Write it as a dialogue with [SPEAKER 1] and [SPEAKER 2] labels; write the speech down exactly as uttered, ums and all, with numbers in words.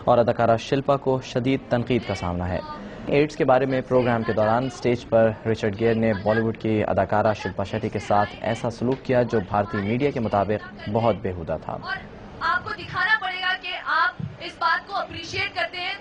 [SPEAKER 1] और अदाकारा शिल्पा को शदीद तनकीद का सामना है। एड्स के बारे में प्रोग्राम के दौरान स्टेज पर रिचर्ड गेयर ने बॉलीवुड की अदाकारा शिल्पा शेट्टी के साथ ऐसा सलूक किया जो भारतीय मीडिया के मुताबिक बहुत बेहुदा था।
[SPEAKER 2] आपको दिखाना पड़ेगा कि आप इस बात को अप्रिशिएट करते हैं